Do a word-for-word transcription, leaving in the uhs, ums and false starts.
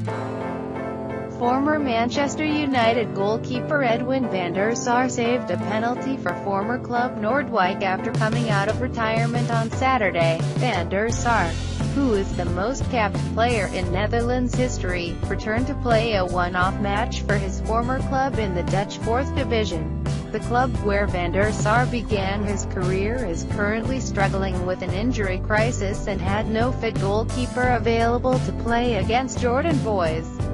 Former Manchester United goalkeeper Edwin van der Sar saved a penalty for former club Noordwijk after coming out of retirement on Saturday. Van der Sar, who is the most capped player in Netherlands history, returned to play a one-off match for his former club in the Dutch fourth Division. The club where Van der Sar began his career is currently struggling with an injury crisis and had no fit goalkeeper available to play against Jordan Boys.